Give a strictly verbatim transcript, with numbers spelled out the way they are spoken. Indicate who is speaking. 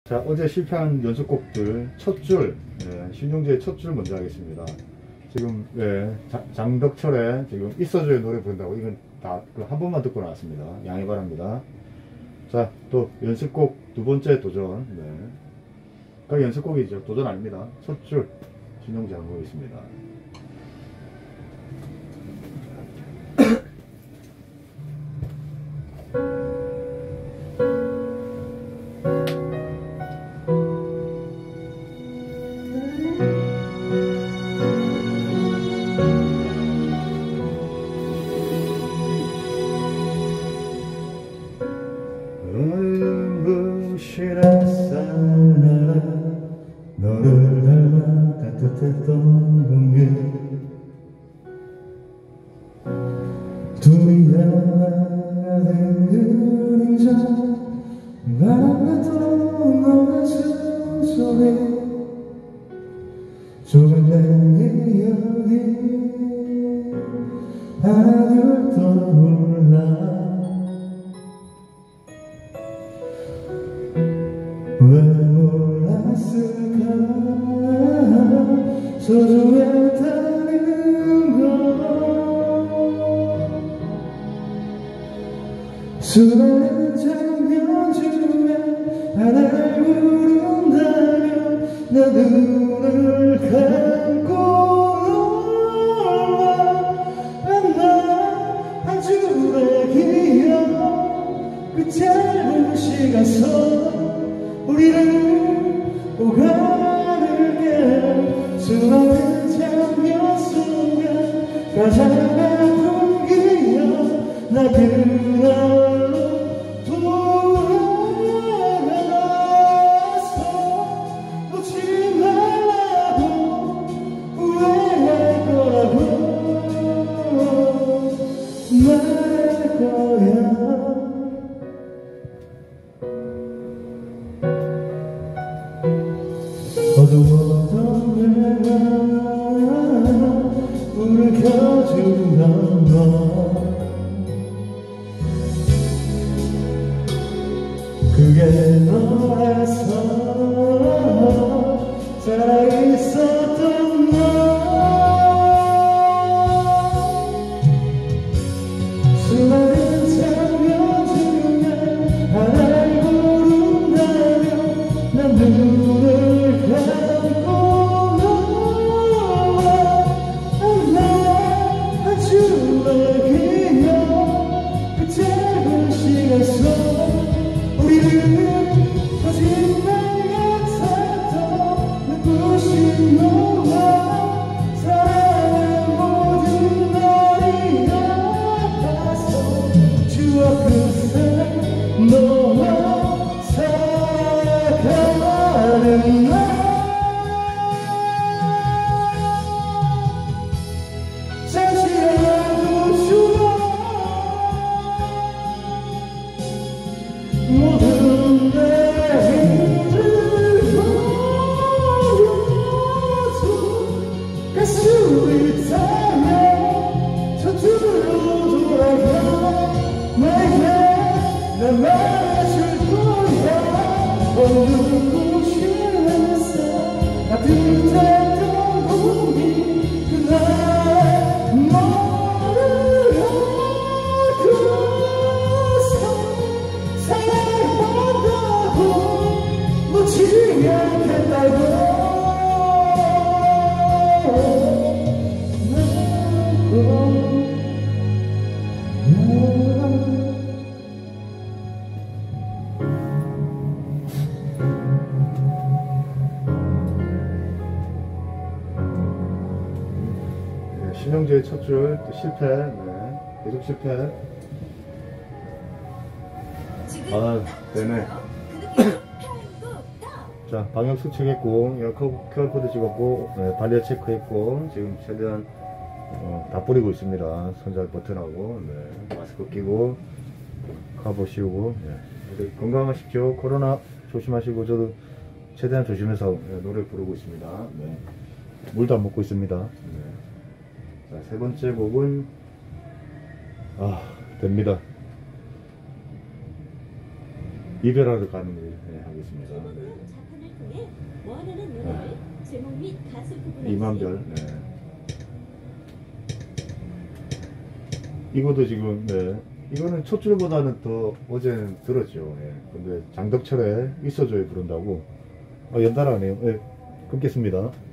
Speaker 1: 자, 어제 실패한 연습곡들 첫 줄, 예, 신용재의 첫 줄 먼저 하겠습니다. 지금 예, 자, 장덕철의 지금 있어줘의 노래 부른다고 이건 다 한 번만 듣고 나왔습니다. 양해 바랍니다. 자, 또 연습곡 두 번째 도전. 네. 그 연습곡이죠. 도전 아닙니다. 첫 줄 신용재 한번 보겠습니다. 눈부시는 쌀날아 너를 닮아 따뜻했던 공기 둘이 하나된 그림자 나가던 너의 숨소리 조금 내 기억이 하늘 떠올라 왜 몰랐을까 소중했다는 걸 수많은 장면 중에 하나를 부른다면 내 눈을 감고 너와 한 줄의 기억 그 짧은 시간 속 우리를 오가는게 수많은 장면 속에 가장 아픈 기억 나 그날로 돌아가서 웃지 말라고 후회할 거라고 말할 거야. 어두웠던 내가 불을 켜준단 너 그게 너라서 살아있었던 너 수많은 장면 중에 하나를 고른다면 난 눈을 감고 너와 나 한 줄의 기억 그 짧은 시간 속 우리는 거짓말 같았던 눈부신 너와 사랑의 모든 날이 같아서 추억 그새 너와 살아가는 날 잠시라도 주어 모든 내 힘을 보여줘 갈 수 있다면 저쪽으로 돌아가 내게 날 말해줄 거야 어느 곳에서 따뜻했던 공기 그날 너를 알고서 사랑한다고 묻지 않겠다고 신용재의 첫 줄 또 실패. 네. 계속 실패. 아, 네네. 자, 방역 수칙했고, 큐알코드 찍었고, 네, 발열 체크했고, 지금 최대한 어, 다 뿌리고 있습니다. 손잡이 버튼하고, 네, 마스크 끼고, 카보 씌우고, 네. 건강하십시오. 코로나 조심하시고, 저도 최대한 조심해서 네, 노래 부르고 있습니다. 네. 물도 안 먹고 있습니다. 네. 자, 세 번째 곡은 아 됩니다. 이별하러 가는 일 네, 하겠습니다. 네. 이만별. 네. 이것도 지금 네. 이거는 첫 줄보다는 더 어제는 들었죠. 예. 근데 장덕철에 있어줘야 부른다고. 아, 연달아네요. 예. 끊겠습니다.